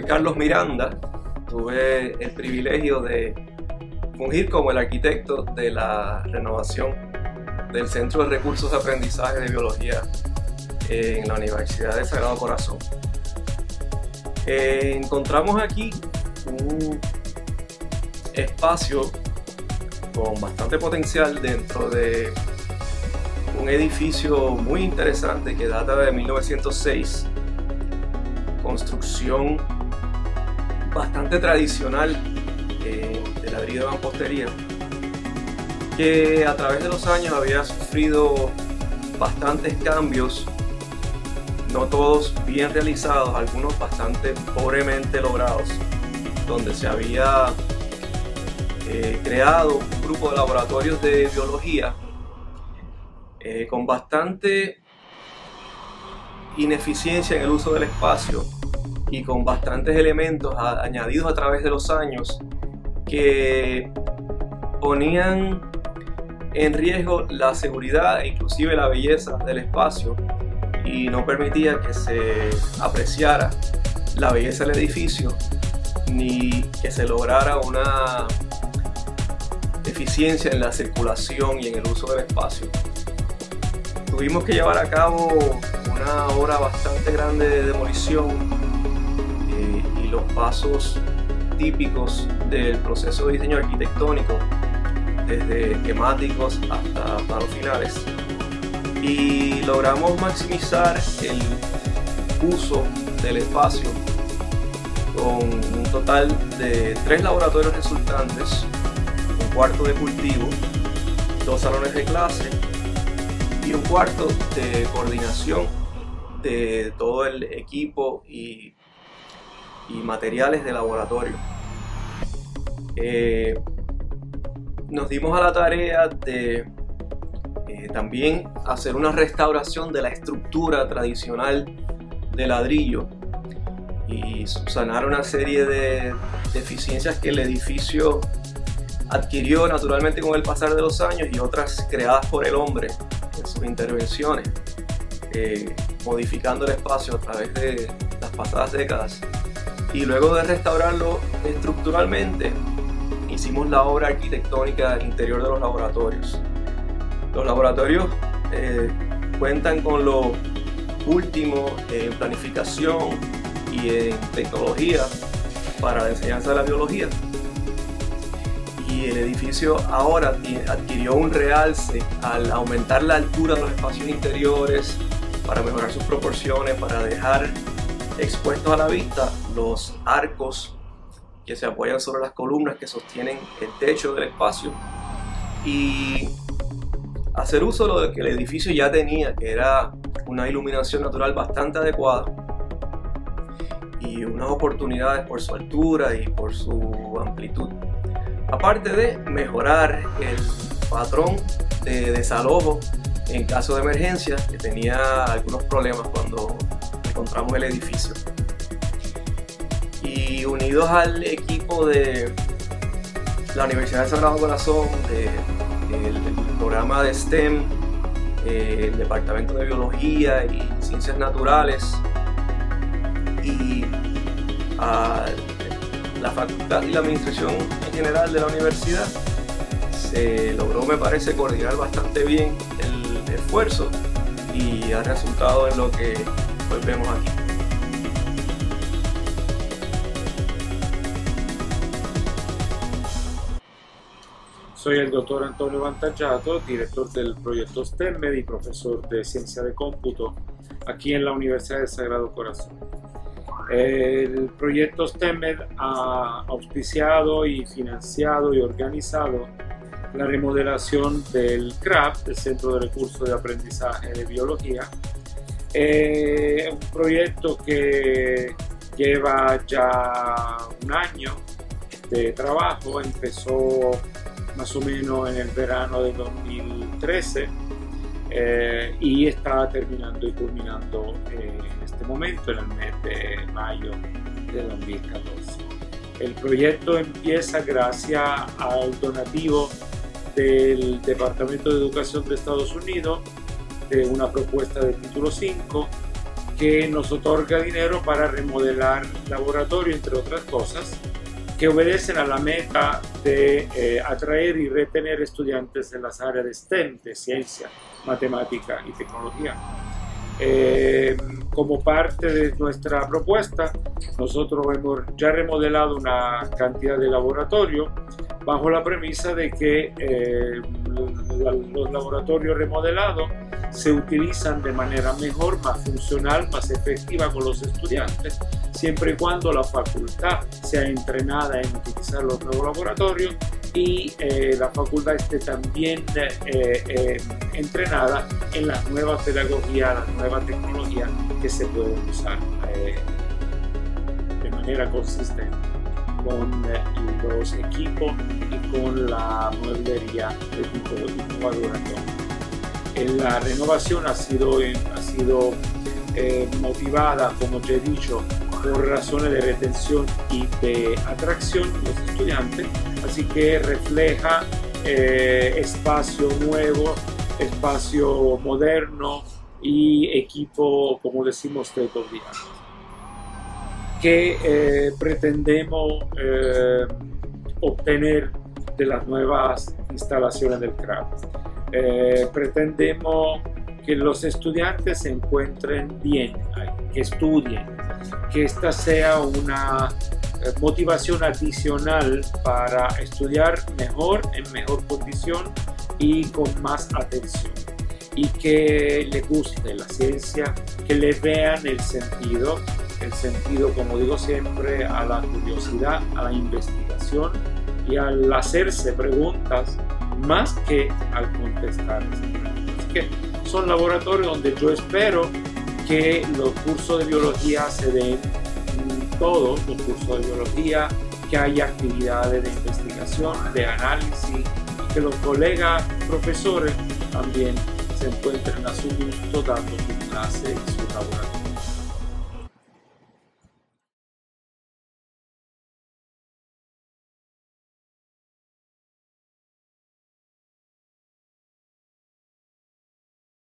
Carlos Miranda. Tuve el privilegio de fungir como el arquitecto de la renovación del Centro de Recursos de Aprendizaje de Biología en la Universidad del Sagrado Corazón. Encontramos aquí un espacio con bastante potencial dentro de un edificio muy interesante que data de 1906, construcción bastante tradicional de ladrillo de mampostería, que a través de los años había sufrido bastantes cambios, no todos bien realizados, algunos bastante pobremente logrados, donde se había creado un grupo de laboratorios de biología con bastante ineficiencia en el uso del espacio y con bastantes elementos añadidos a través de los años que ponían en riesgo la seguridad e inclusive la belleza del espacio, y no permitía que se apreciara la belleza del edificio ni que se lograra una eficiencia en la circulación y en el uso del espacio. Tuvimos que llevar a cabo una obra bastante grande de demolición y los pasos típicos del proceso de diseño arquitectónico, desde esquemáticos hasta planos finales, y logramos maximizar el uso del espacio con un total de 3 laboratorios resultantes, un cuarto de cultivo, 2 salones de clase y un cuarto de coordinación de todo el equipo y materiales de laboratorio. Nos dimos a la tarea de también hacer una restauración de la estructura tradicional de ladrillo y subsanar una serie de deficiencias que el edificio adquirió naturalmente con el pasar de los años y otras creadas por el hombre en sus intervenciones, modificando el espacio a través de las pasadas décadas. Y luego de restaurarlo estructuralmente, hicimos la obra arquitectónica interior de los laboratorios. Los laboratorios cuentan con lo último en planificación y en tecnología para la enseñanza de la biología. Y el edificio ahora adquirió un realce al aumentar la altura de los espacios interiores, para mejorar sus proporciones, para dejar expuestos a la vista los arcos que se apoyan sobre las columnas que sostienen el techo del espacio, y hacer uso de lo que el edificio ya tenía, que era una iluminación natural bastante adecuada y unas oportunidades por su altura y por su amplitud, aparte de mejorar el patrón de desalojo en caso de emergencia, que tenía algunos problemas cuando encontramos el edificio. Y unidos al equipo de la Universidad del Sagrado Corazón, del programa de STEM, el Departamento de Biología y Ciencias Naturales, y a la facultad y la administración en general de la universidad, se logró, me parece, coordinar bastante bien el esfuerzo y ha resultado en lo que hoy vemos aquí. Soy el doctor Antonio Vantaggioso, director del proyecto STEMmed y profesor de Ciencia de Cómputo aquí en la Universidad del Sagrado Corazón. El proyecto STEMmed ha auspiciado y financiado y organizado la remodelación del CRAB, el Centro de Recursos de Aprendizaje de Biología. Un proyecto que lleva ya un año de trabajo, empezó más o menos en el verano de 2013 y está terminando y culminando en este momento, en el mes de mayo de 2014. El proyecto empieza gracias al donativo del Departamento de Educación de Estados Unidos de una propuesta de título 5 que nos otorga dinero para remodelar laboratorio, entre otras cosas, que obedecen a la meta de atraer y retener estudiantes en las áreas de STEM, de ciencia, matemática y tecnología. Como parte de nuestra propuesta, nosotros hemos ya remodelado una cantidad de laboratorios bajo la premisa de que los laboratorios remodelados se utilizan de manera mejor, más funcional, más efectiva con los estudiantes, siempre y cuando la facultad sea entrenada en utilizar los nuevos laboratorios y la facultad esté también entrenada en las nuevas pedagogías, las nuevas tecnologías que se pueden usar de manera consistente con los equipos y con la mueblería de tipo innovadora. La renovación ha sido motivada, como ya he dicho, por razones de retención y de atracción de los estudiantes, así que refleja espacio nuevo, espacio moderno y equipo, como decimos, state of the art, que pretendemos obtener de las nuevas instalaciones del CRAB. Pretendemos que los estudiantes se encuentren bien, que estudien, que esta sea una motivación adicional para estudiar mejor, en mejor condición y con más atención, y que les guste la ciencia, que le vean el sentido, como digo siempre, a la curiosidad, a la investigación y al hacerse preguntas más que al contestar esas preguntas. Así que son laboratorios donde yo espero que los cursos de biología se den, todos los cursos de biología, que haya actividades de investigación, de análisis, y que los colegas profesores también se encuentren a su gusto dando su clase y su laboratorio.